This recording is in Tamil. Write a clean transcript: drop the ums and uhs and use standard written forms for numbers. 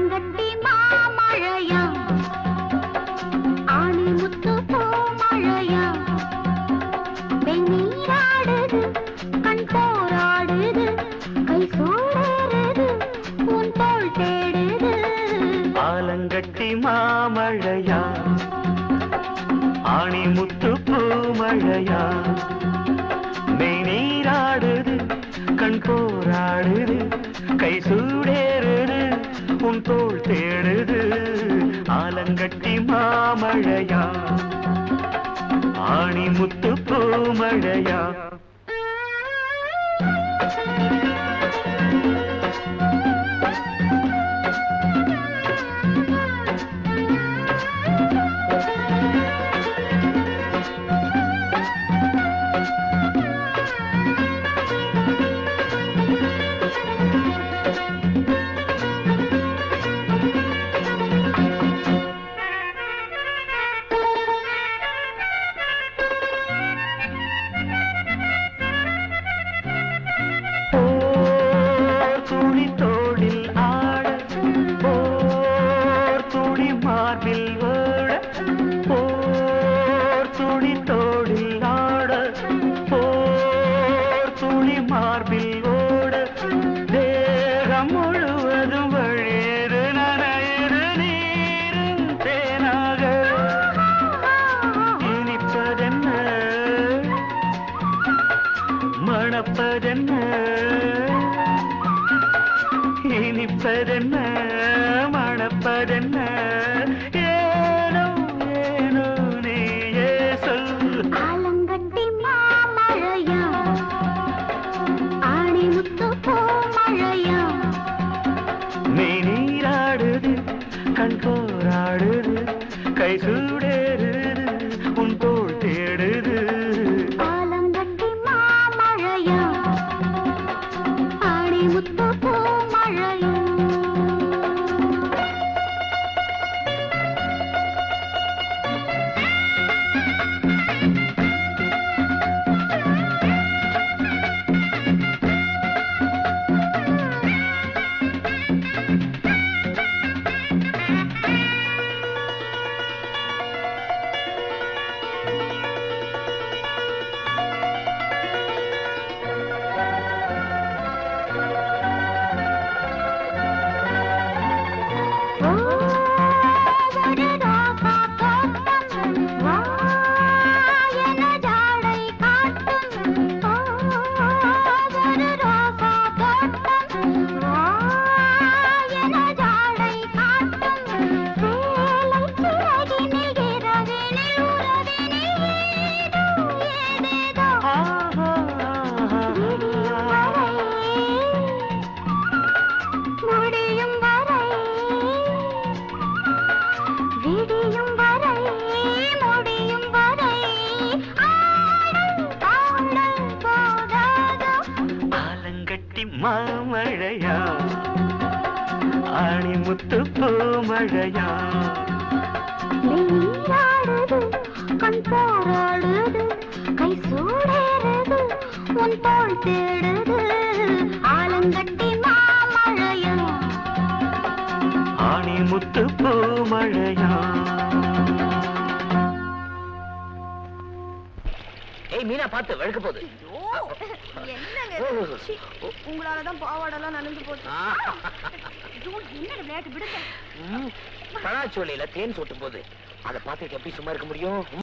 ஆலங்கட்டி மாமழையா ஆணி முத்து பூமழையா வெந்நீராடுது கண் போராடுது கை சூடுது உன் தோள் தேடுது ஆலங்கட்டி மாமழையா ஆணி முத்து பூமழையா வெந்நீராடுது கண் போராடுது கை சூடேறுது உன் தோள் தேடுது ஆலங்கட்டி மாமழையா ஆணி முத்து பூமழையா இனிப்பதென்ன மணப்பதென்ன ஏனோ ஏனோ நீயே சொல் ஆலங்கட்டி மாமழையா ஆணி முத்து பூமழையா மெய் நீராடுது கண் போராடுது கை சூடேறுது உன் தோள் தேடுது ஆலங்கட்டி மாமழையா ஆணி முத்து பூமழையா மாமழையா ஆணி முத்து பூமழையா நீராடுது கண் போராடுது கை சூடேறுது உன் தோள் தேடுது ஆலங்கட்டி மாமழையா ஆணி முத்து பூமழையா ஏய் மீனா பார்த்து வழுக்க போகுது உங்களாலதான் பாவாடெல்லாம் நனைஞ்சு போச்சு என்ன விளையாட்டு விடுங்க பழாச்சோலையில தேன் சொட்டும் போது அதை பார்த்துட்டு எப்படி சும்மா இருக்க முடியும்?